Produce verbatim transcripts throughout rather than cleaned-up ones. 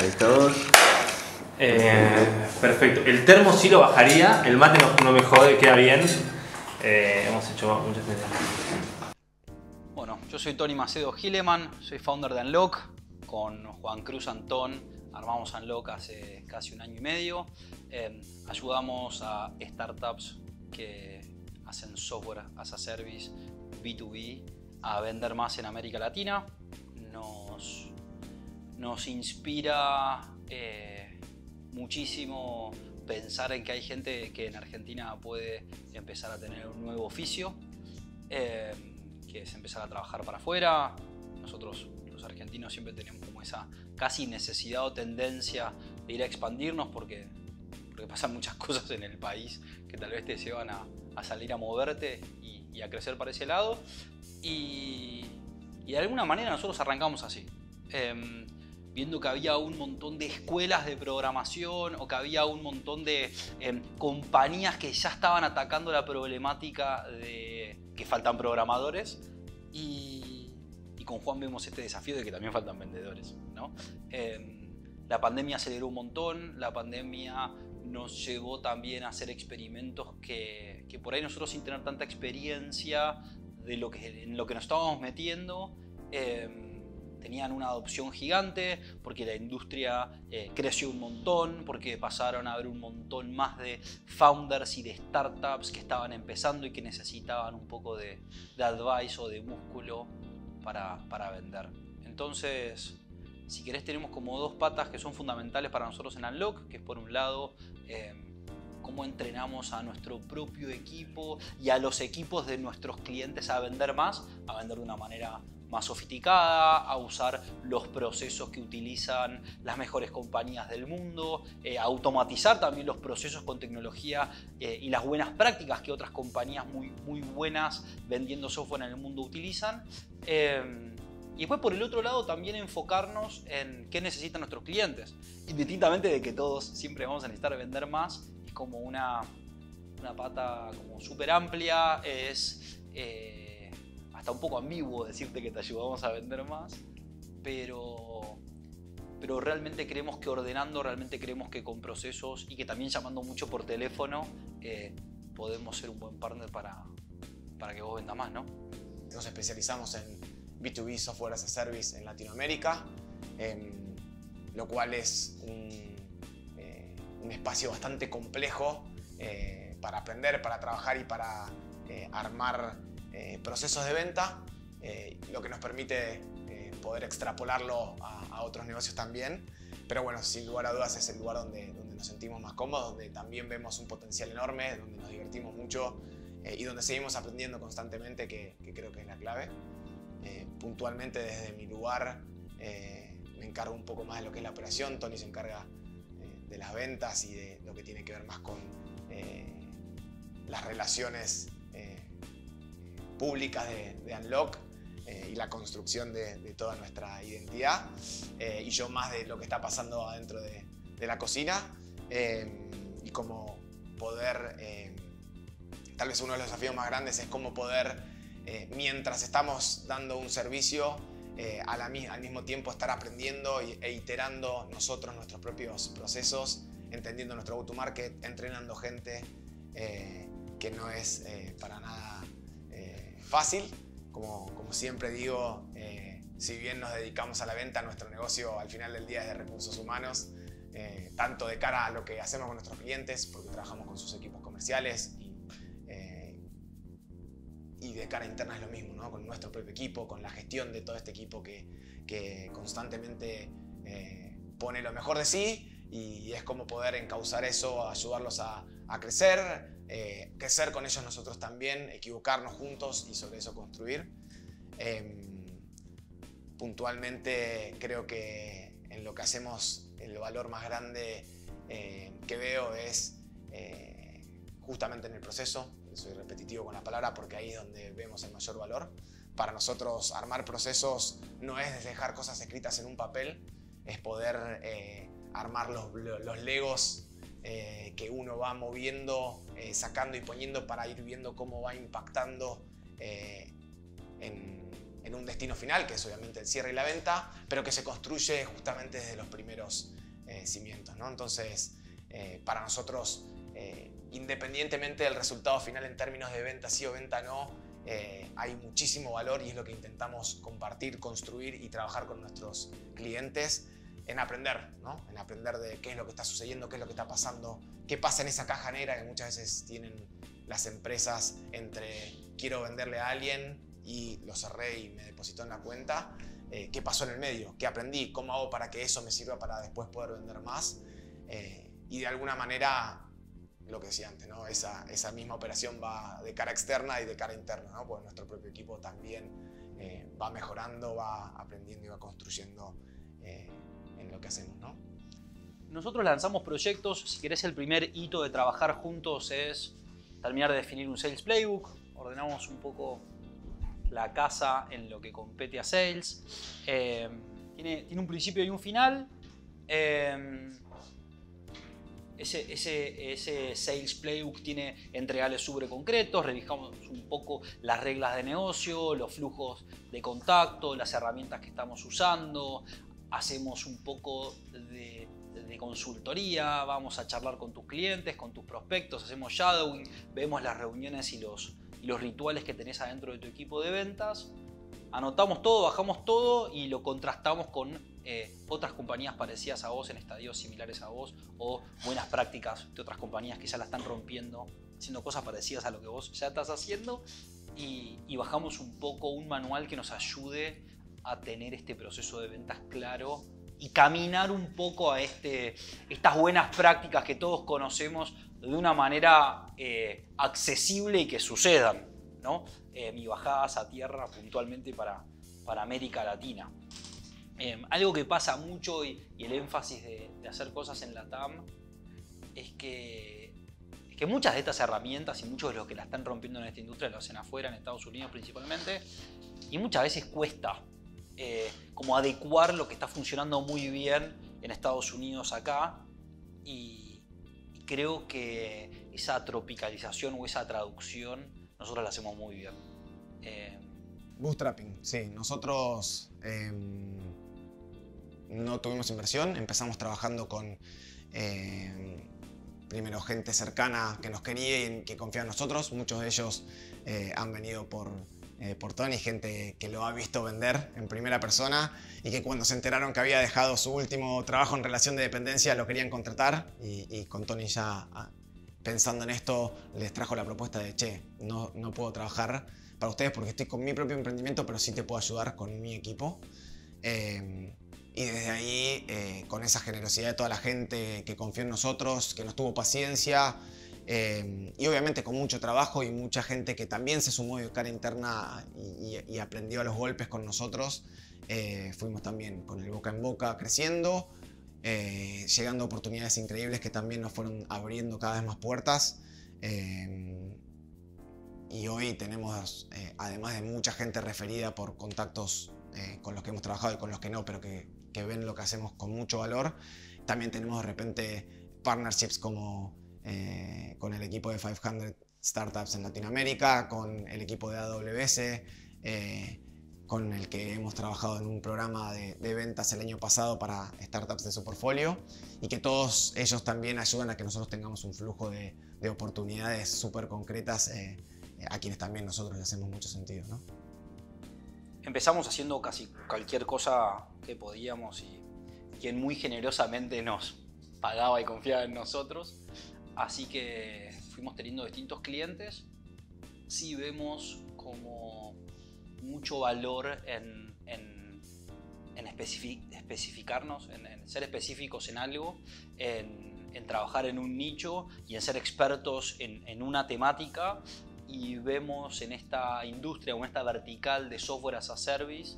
ahí todos. Eh, perfecto. El termo sí lo bajaría, el mate no, no me jode, queda bien. Eh, hemos hecho muchas medidas. Bueno, yo soy Tony Macedo Gileman, soy founder de Unlock. Con Juan Cruz Antón armamos Unlock hace casi un año y medio. Eh, ayudamos a startups que hacen software as a service B dos B a vender más en América Latina. Nos, nos inspira eh, muchísimo pensar en que hay gente que en Argentina puede empezar a tener un nuevo oficio, eh, que es empezar a trabajar para afuera. Nosotros los argentinos siempre tenemos como esa casi necesidad o tendencia de ir a expandirnos porque, porque pasan muchas cosas en el país que tal vez te llevan a, a salir a moverte y, y a crecer para ese lado. Y, y de alguna manera nosotros arrancamos así, eh, viendo que había un montón de escuelas de programación o que había un montón de eh, compañías que ya estaban atacando la problemática de que faltan programadores y, y con Juan vemos este desafío de que también faltan vendedores, ¿no? Eh, la pandemia aceleró un montón, la pandemia nos llevó también a hacer experimentos que, que por ahí nosotros sin tener tanta experiencia de lo que, en lo que nos estábamos metiendo, eh, tenían una adopción gigante porque la industria eh, creció un montón, porque pasaron a haber un montón más de founders y de startups que estaban empezando y que necesitaban un poco de, de advice o de músculo para, para vender. Entonces, si querés, tenemos como dos patas que son fundamentales para nosotros en Unlock, que es por un lado eh, cómo entrenamos a nuestro propio equipo y a los equipos de nuestros clientes a vender más, a vender de una manera más sofisticada, a usar los procesos que utilizan las mejores compañías del mundo, eh, a automatizar también los procesos con tecnología eh, y las buenas prácticas que otras compañías muy, muy buenas vendiendo software en el mundo utilizan. Eh, y después por el otro lado también enfocarnos en qué necesitan nuestros clientes. Indistintamente de que todos siempre vamos a necesitar vender más, es como una, una pata como súper amplia, es... Eh, hasta un poco ambiguo decirte que te ayudamos a vender más, pero, pero realmente creemos que ordenando, realmente creemos que con procesos y que también llamando mucho por teléfono eh, podemos ser un buen partner para, para que vos vendas más, ¿no? Nos especializamos en B dos B Software as a Service en Latinoamérica, eh, lo cual es un, eh, un espacio bastante complejo eh, para aprender, para trabajar y para eh, armar Eh, procesos de venta, eh, lo que nos permite eh, poder extrapolarlo a, a otros negocios también. Pero bueno, sin lugar a dudas es el lugar donde, donde nos sentimos más cómodos, donde también vemos un potencial enorme, donde nos divertimos mucho eh, y donde seguimos aprendiendo constantemente, que, que creo que es la clave. Eh, puntualmente desde mi lugar eh, me encargo un poco más de lo que es la operación, Tony se encarga eh, de las ventas y de lo que tiene que ver más con eh, las relaciones eh, públicas de, de Unlock eh, y la construcción de, de toda nuestra identidad eh, y yo más de lo que está pasando adentro de, de la cocina eh, y cómo poder, eh, tal vez uno de los desafíos más grandes es cómo poder, eh, mientras estamos dando un servicio, eh, a la, al mismo tiempo estar aprendiendo e iterando nosotros nuestros propios procesos, entendiendo nuestro go-to-market, entrenando gente eh, que no es eh, para nada fácil. Como, como siempre digo, eh, si bien nos dedicamos a la venta, nuestro negocio al final del día es de recursos humanos, eh, tanto de cara a lo que hacemos con nuestros clientes, porque trabajamos con sus equipos comerciales, y, eh, y de cara interna es lo mismo, ¿no? Con nuestro propio equipo, con la gestión de todo este equipo que, que constantemente eh, pone lo mejor de sí, y es como poder encauzar eso, ayudarlos a, a crecer, Eh, crecer con ellos nosotros también, equivocarnos juntos y sobre eso construir. Eh, puntualmente creo que en lo que hacemos el valor más grande eh, que veo es eh, justamente en el proceso. Soy repetitivo con la palabra porque ahí es donde vemos el mayor valor. Para nosotros armar procesos no es dejar cosas escritas en un papel, es poder eh, armar los, los legos Eh, que uno va moviendo, eh, sacando y poniendo para ir viendo cómo va impactando eh, en, en en un destino final, que es obviamente el cierre y la venta, pero que se construye justamente desde los primeros eh, cimientos, ¿no? Entonces, eh, para nosotros, eh, independientemente del resultado final en términos de venta sí o venta no, eh, hay muchísimo valor y es lo que intentamos compartir, construir y trabajar con nuestros clientes en aprender, ¿no? En aprender de qué es lo que está sucediendo, qué es lo que está pasando, qué pasa en esa caja negra que muchas veces tienen las empresas entre quiero venderle a alguien y lo cerré y me depositó en la cuenta, eh, qué pasó en el medio, qué aprendí, cómo hago para que eso me sirva para después poder vender más, eh, y de alguna manera lo que decía antes, ¿no? esa, esa misma operación va de cara externa y de cara interna, ¿no? Porque nuestro propio equipo también eh, va mejorando, va aprendiendo y va construyendo eh, en lo que hacemos, ¿no? Nosotros lanzamos proyectos. Si querés, el primer hito de trabajar juntos es terminar de definir un Sales Playbook. Ordenamos un poco la casa en lo que compete a Sales. Eh, tiene, tiene un principio y un final. Eh, Ese, ese, ese Sales Playbook tiene entregables súper concretos, revisamos un poco las reglas de negocio, los flujos de contacto, las herramientas que estamos usando, hacemos un poco de, de consultoría, vamos a charlar con tus clientes, con tus prospectos, hacemos shadowing, vemos las reuniones y los, y los rituales que tenés adentro de tu equipo de ventas. Anotamos todo, bajamos todo y lo contrastamos con eh, otras compañías parecidas a vos en estadios similares a vos o buenas prácticas de otras compañías que ya la están rompiendo, haciendo cosas parecidas a lo que vos ya estás haciendo y, y bajamos un poco un manual que nos ayude a tener este proceso de ventas claro y caminar un poco a este, estas buenas prácticas que todos conocemos de una manera eh, accesible y que sucedan, ¿no? Eh, mi bajadas a tierra puntualmente para, para América Latina. Eh, algo que pasa mucho y, y el énfasis de, de hacer cosas en la T A M es que, es que muchas de estas herramientas y muchos de los que la están rompiendo en esta industria lo hacen afuera, en Estados Unidos principalmente, y muchas veces cuesta eh, como adecuar lo que está funcionando muy bien en Estados Unidos acá y, y creo que esa tropicalización o esa traducción nosotros la hacemos muy bien. Eh... Bootstrapping, sí. Nosotros eh, no tuvimos inversión. Empezamos trabajando con eh, primero gente cercana que nos quería y que confía en nosotros. Muchos de ellos eh, han venido por, eh, por Tony, gente que lo ha visto vender en primera persona y que cuando se enteraron que había dejado su último trabajo en relación de dependencia lo querían contratar y, y con Tony ya... pensando en esto, les trajo la propuesta de che, no, no puedo trabajar para ustedes porque estoy con mi propio emprendimiento, pero sí te puedo ayudar con mi equipo. Eh, y desde ahí, eh, con esa generosidad de toda la gente que confió en nosotros, que nos tuvo paciencia, eh, y obviamente con mucho trabajo y mucha gente que también se sumó de cara interna y, y, y aprendió a los golpes con nosotros, eh, fuimos también con el boca en boca creciendo. Eh, llegando a oportunidades increíbles que también nos fueron abriendo cada vez más puertas eh, y hoy tenemos eh, además de mucha gente referida por contactos eh, con los que hemos trabajado y con los que no, pero que, que ven lo que hacemos con mucho valor. También tenemos de repente partnerships como eh, con el equipo de quinientas Startups en Latinoamérica, con el equipo de A W S, eh, con el que hemos trabajado en un programa de, de ventas el año pasado para startups de su portfolio y que todos ellos también ayudan a que nosotros tengamos un flujo de, de oportunidades súper concretas eh, a quienes también nosotros le hacemos mucho sentido, ¿no? Empezamos haciendo casi cualquier cosa que podíamos y quien muy generosamente nos pagaba y confiaba en nosotros, así que fuimos teniendo distintos clientes. Sí vemos como mucho valor en, en, en especific, especificarnos, en, en ser específicos en algo, en, en trabajar en un nicho y en ser expertos en, en una temática. Y vemos en esta industria o en esta vertical de software as a service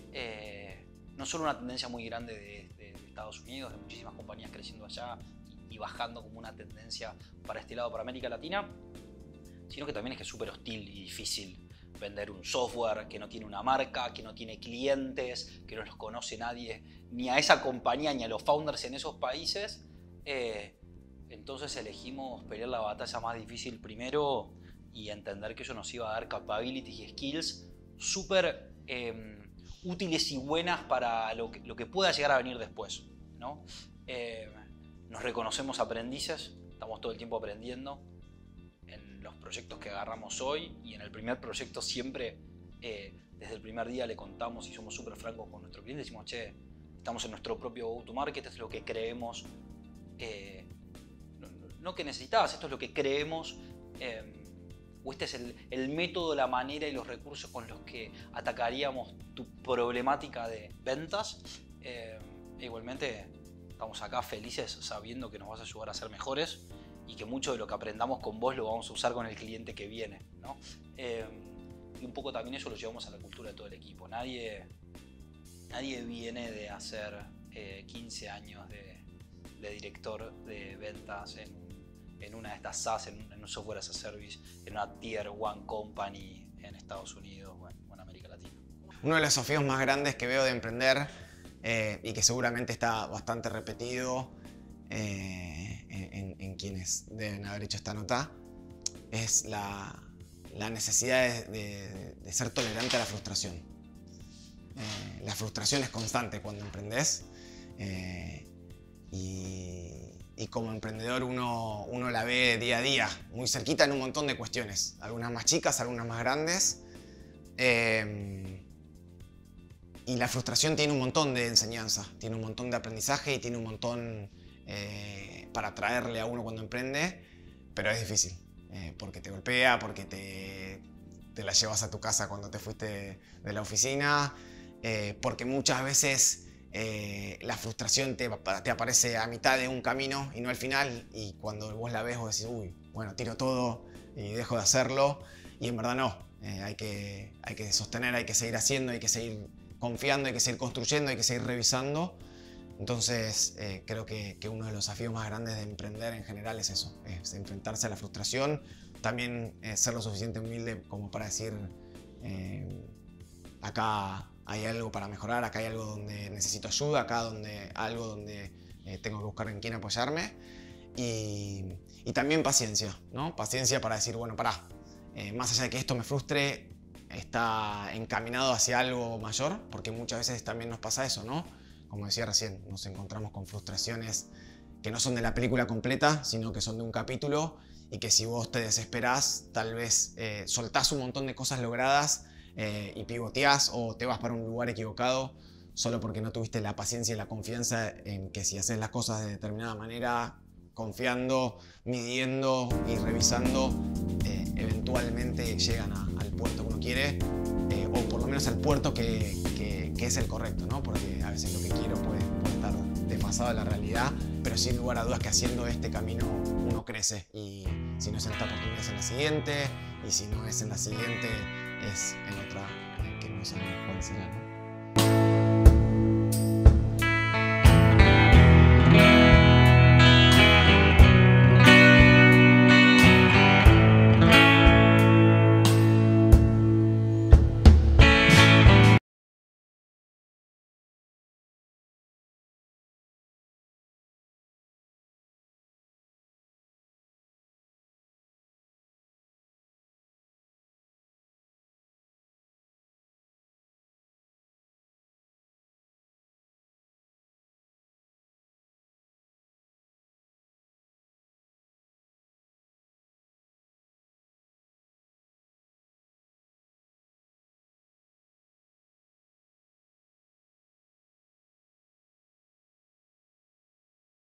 eh, no solo una tendencia muy grande de, de, de Estados Unidos, de muchísimas compañías creciendo allá y, y bajando como una tendencia para este lado, para América Latina, sino que también es que es súper hostil y difícil vender un software que no tiene una marca, que no tiene clientes, que no los conoce nadie, ni a esa compañía ni a los founders en esos países. Eh, entonces elegimos pelear la batalla más difícil primero y entender que eso nos iba a dar capabilities y skills súper eh, útiles y buenas para lo que, lo que pueda llegar a venir después, ¿no? Eh, nos reconocemos aprendices, estamos todo el tiempo aprendiendo en los proyectos que agarramos hoy, y en el primer proyecto siempre, eh, desde el primer día le contamos y somos súper francos con nuestro cliente, decimos, che, estamos en nuestro propio go-to-market, esto es lo que creemos, eh, no, no que necesitabas, esto es lo que creemos, eh, o este es el, el método, la manera y los recursos con los que atacaríamos tu problemática de ventas. Eh, e igualmente estamos acá felices sabiendo que nos vas a ayudar a ser mejores y que mucho de lo que aprendamos con vos lo vamos a usar con el cliente que viene, ¿no? Eh, y un poco también eso lo llevamos a la cultura de todo el equipo. Nadie, nadie viene de hacer eh, quince años de, de director de ventas en, en una de estas SaaS, en, en un software as a service, en una tier one company en Estados Unidos o en, o en América Latina. Uno de los desafíos más grandes que veo de emprender, eh, y que seguramente está bastante repetido eh, en, en quienes deben haber hecho esta nota, es la, la necesidad de, de, de ser tolerante a la frustración. Eh, la frustración es constante cuando emprendes, eh, y, y como emprendedor uno, uno la ve día a día, muy cerquita en un montón de cuestiones, algunas más chicas, algunas más grandes. Eh, y la frustración tiene un montón de enseñanza, tiene un montón de aprendizaje y tiene un montón eh, para traerle a uno cuando emprende, pero es difícil, eh, porque te golpea, porque te, te la llevas a tu casa cuando te fuiste de la oficina, eh, porque muchas veces eh, la frustración te, te aparece a mitad de un camino y no al final, y cuando vos la ves vos decís, uy, bueno, tiro todo y dejo de hacerlo, y en verdad no, eh, hay que, hay que sostener, hay que seguir haciendo, hay que seguir confiando, hay que seguir construyendo, hay que seguir revisando. Entonces eh, creo que, que uno de los desafíos más grandes de emprender en general es eso, es enfrentarse a la frustración, también eh, ser lo suficiente humilde como para decir eh, acá hay algo para mejorar, acá hay algo donde necesito ayuda, acá donde, algo donde eh, tengo que buscar en quién apoyarme, y, y también paciencia, ¿no? Paciencia para decir, bueno, pará, eh, más allá de que esto me frustre, está encaminado hacia algo mayor, porque muchas veces también nos pasa eso, ¿no? Como decía recién, nos encontramos con frustraciones que no son de la película completa, sino que son de un capítulo, y que si vos te desesperás, tal vez eh, soltás un montón de cosas logradas eh, y pivoteás o te vas para un lugar equivocado solo porque no tuviste la paciencia y la confianza en que si haces las cosas de determinada manera, confiando, midiendo y revisando, eh, eventualmente llegan a, al puerto que uno quiere, eh, o por lo menos al puerto que, que, que es el correcto, ¿no? Porque a veces lo que quiero puede, puede estar desfasado de la realidad, pero sin lugar a dudas que haciendo este camino uno crece, y si no es en esta oportunidad es en la siguiente, y si no es en la siguiente es en otra que no sabemos cuál será, ¿no?